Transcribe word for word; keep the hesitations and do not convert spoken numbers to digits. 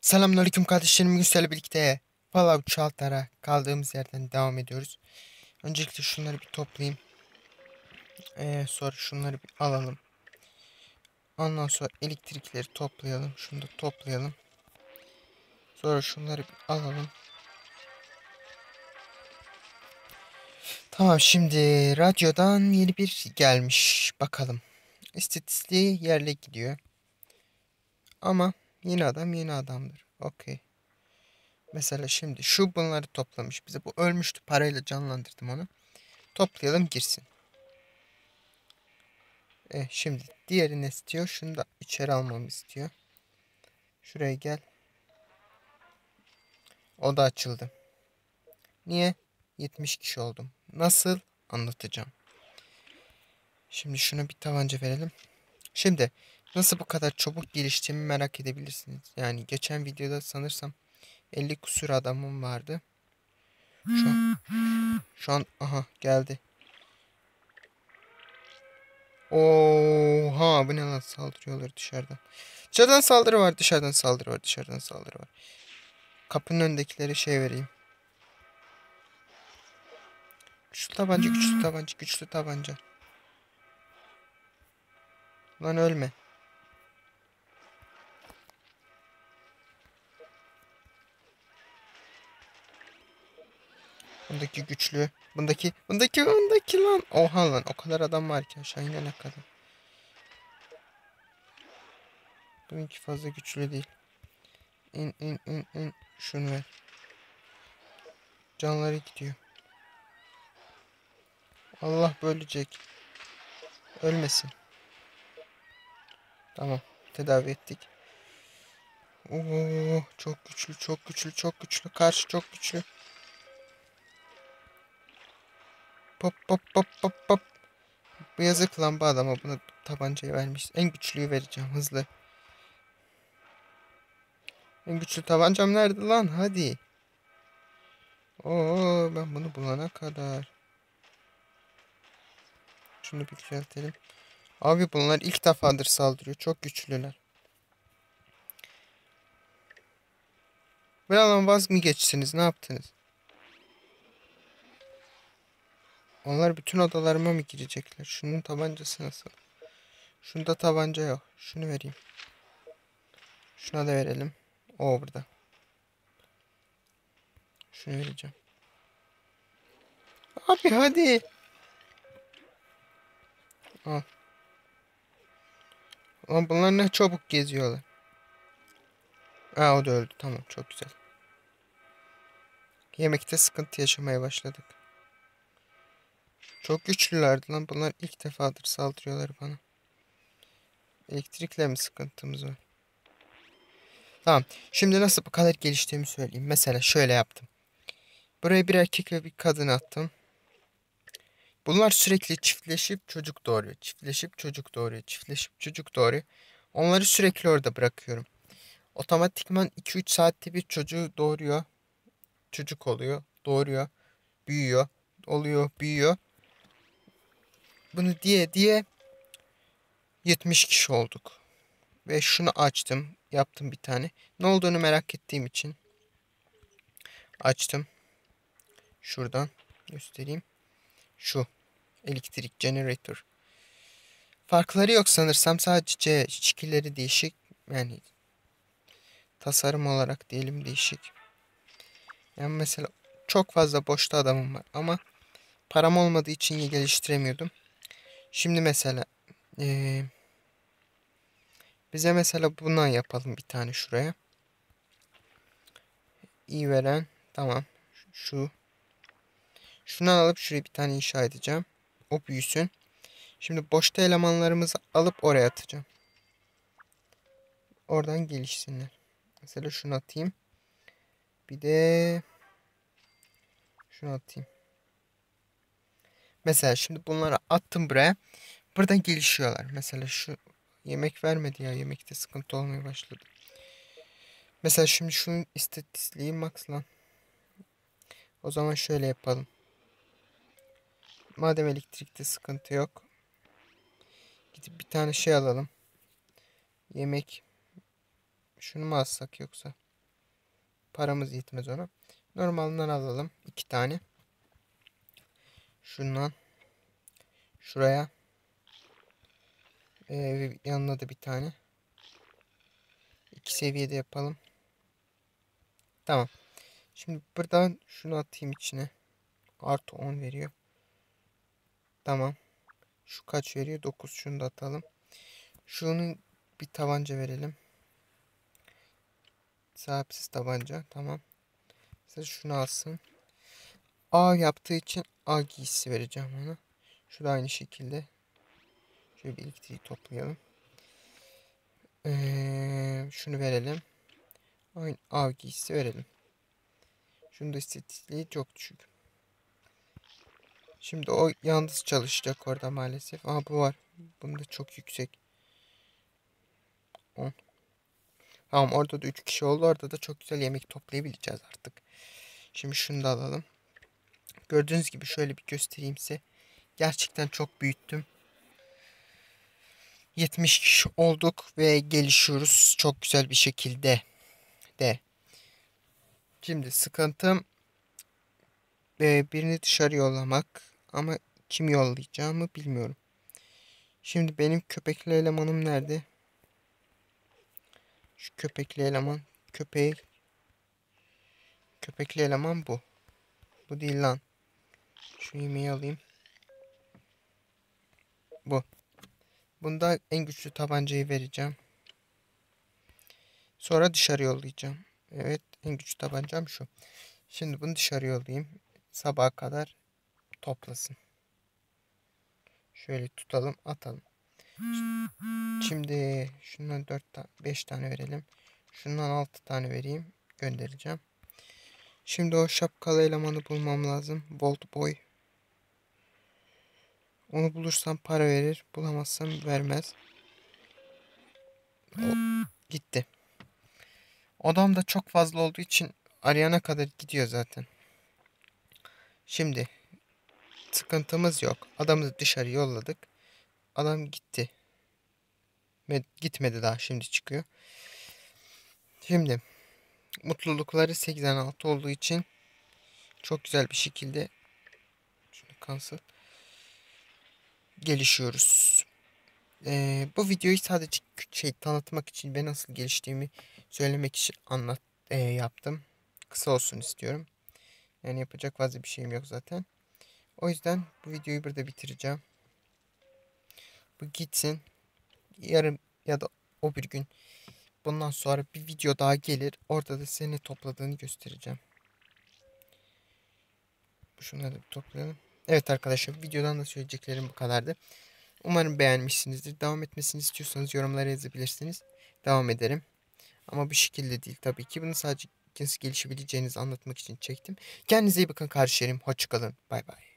Selamünaleyküm kardeşlerim. Bugün sizlerle birlikte Fallout Shelter'a kaldığımız yerden devam ediyoruz. Öncelikle şunları bir toplayayım. Ee, sonra şunları bir alalım. Ondan sonra elektrikleri toplayalım. Şunu da toplayalım. Sonra şunları bir alalım. Tamam, şimdi radyodan yeni bir gelmiş. Bakalım. İstatistiği yerle gidiyor. Ama yeni adam yeni adamdır. Okey. Mesela şimdi şu bunları toplamış bize. Bu ölmüştü. Parayla canlandırdım onu. Toplayalım girsin. E, şimdi diğeri ne istiyor? Şunu da içeri almamı istiyor. Şuraya gel. O da açıldı. Niye? yetmiş kişi oldum. Nasıl? Anlatacağım. Şimdi şuna bir tabanca verelim. Şimdi nasıl bu kadar çabuk geliştiğimi merak edebilirsiniz. Yani geçen videoda sanırsam elli kusur adamım vardı. Şu an, şu an aha geldi. Oha, bu ne lan, saldırıyorlar dışarıdan. Dışarıdan saldırı var, dışarıdan saldırı var, dışarıdan saldırı var. Kapının önündekileri şey vereyim. Güçlü tabanca, güçlü tabanca, güçlü tabanca. Lan ölme. Bundaki güçlü. Bundaki, bundaki, bundaki lan. Oha lan, o kadar adam var ki aşağı inene kadar. Bununki fazla güçlü değil. İn, in, in, in. Şunu ver. Canları gidiyor. Allah bölecek. Ölmesin. Tamam. Tedavi ettik. Oo, çok güçlü, çok güçlü, çok güçlü. Karşı çok güçlü. Pop pop pop pop pop. Bu yazık lan bu adama, buna tabancayı vermiş. En güçlüyü vereceğim hızlı. En güçlü tabancam nerede lan? Hadi. Oo, ben bunu bulana kadar. Şunu bir düzeltelim. Abi bunlar ilk defadır saldırıyor. Çok güçlüler. Bir alan vaz mı geçsiniz? Ne yaptınız? Onlar bütün odalarıma mı girecekler? Şunun tabancası nasıl? Şunda tabanca yok. Şunu vereyim. Şuna da verelim. O burada. Şunu vereceğim. Abi hadi. Al. Lan bunlar ne çabuk geziyorlar. Aa, o da öldü. Tamam, çok güzel. Yemekte sıkıntı yaşamaya başladık. Çok güçlülerdi lan. Bunlar ilk defadır saldırıyorlar bana. Elektrikle mi sıkıntımız var? Tamam. Şimdi nasıl bu kadar geliştiğimi söyleyeyim. Mesela şöyle yaptım. Buraya bir erkek ve bir kadın attım. Bunlar sürekli çiftleşip çocuk doğuruyor. Çiftleşip çocuk doğuruyor. Çiftleşip çocuk doğuruyor. Onları sürekli orada bırakıyorum. Otomatikman iki üç saatte bir çocuğu doğuruyor. Çocuk oluyor. Doğuruyor. Büyüyor. Oluyor. Büyüyor. Bunu diye diye yetmiş kişi olduk. Ve şunu açtım. Yaptım bir tane. Ne olduğunu merak ettiğim için açtım. Şuradan göstereyim. Şu. Elektrik generator. Farkları yok sanırsam. Sadece şekilleri değişik. Yani tasarım olarak diyelim değişik. Yani mesela çok fazla boşta adamım var ama param olmadığı için geliştiremiyordum. Şimdi mesela ee, bize mesela bundan yapalım bir tane şuraya. İyi veren. Tamam. Şu. Şundan alıp şuraya bir tane inşa edeceğim. O büyüsün. Şimdi boşta elemanlarımızı alıp oraya atacağım. Oradan gelişsinler. Mesela şunu atayım. Bir de şunu atayım. Mesela şimdi bunları attım buraya. Buradan gelişiyorlar. Mesela şu yemek vermedi ya. Yemekte sıkıntı olmaya başladı. Mesela şimdi şunun istatistiği max lan. O zaman şöyle yapalım. Madem elektrikte sıkıntı yok. Gidip bir tane şey alalım. Yemek. Şunu mu alsak yoksa? paramız yetmez ona. Normalden alalım. iki tane. Şundan. Şuraya. Ee, yanına da bir tane. İki seviyede yapalım. Tamam. Şimdi buradan şunu atayım içine. Artı on veriyor. Tamam. Şu kaç veriyor? dokuz. Şunu da atalım. Şunun bir tabanca verelim. Sahipsiz tabanca. Tamam. Size şunu alsın. A yaptığı için A giysisi vereceğim ona. Şu da aynı şekilde. Şöyle birlikte toplayalım. Ee, şunu verelim. Aynı A giysisi verelim. Şunu da istatistiği çok düşük. Şimdi o yalnız çalışacak orada maalesef. Aa bu var. Bunda çok yüksek. on. Tamam orada da üç kişi oldu. Orada da çok güzel yemek toplayabileceğiz artık. Şimdi şunu da alalım. Gördüğünüz gibi şöyle bir göstereyim size. Gerçekten çok büyüttüm. yetmiş kişi olduk ve gelişiyoruz çok güzel bir şekilde de. Şimdi sıkıntım e, birini dışarı yollamak ama kim yollayacağımı bilmiyorum. Şimdi benim köpekli elemanım nerede? Şu köpekli eleman. Köpeği. Köpekli eleman bu. Bu değil lan. Şu yemeği alayım. Bu. Bunda en güçlü tabancayı vereceğim. Sonra dışarı yollayacağım. Evet, en güçlü tabancam şu. Şimdi bunu dışarı yollayayım. Sabaha kadar toplasın. Şöyle tutalım, atalım. Şimdi şundan dört tane, beş tane verelim. Şundan altı tane vereyim. Göndereceğim. Şimdi o şapkalı elemanı bulmam lazım. Bolt Boy. Onu bulursam para verir. Bulamazsam vermez. O, gitti. Odam da çok fazla olduğu için arayana kadar gidiyor zaten. Şimdi sıkıntımız yok. Adamı dışarı yolladık. Adam gitti. Gitmedi daha, şimdi çıkıyor. Şimdi mutlulukları seksen altı olduğu için çok güzel bir şekilde şunu cancel gelişiyoruz. Ee, bu videoyu sadece şey tanıtmak için ve nasıl geliştiğimi söylemek için anlat e, yaptım. Kısa olsun istiyorum. Yani yapacak fazla bir şeyim yok zaten. O yüzden bu videoyu burada bitireceğim. Bu gitsin. Yarın ya da o bir gün bundan sonra bir video daha gelir. Orada da seni topladığını göstereceğim. Şunları da bir toplayalım. Evet arkadaşlar, videodan da söyleyeceklerim bu kadardı. Umarım beğenmişsinizdir. Devam etmesini istiyorsanız yorumlara yazabilirsiniz. Devam ederim. Ama bu şekilde değil tabii ki. Bunu sadece nasıl gelişebileceğinizi anlatmak için çektim. Kendinize iyi bakın kardeşlerim. Hoşça kalın. Bay bay.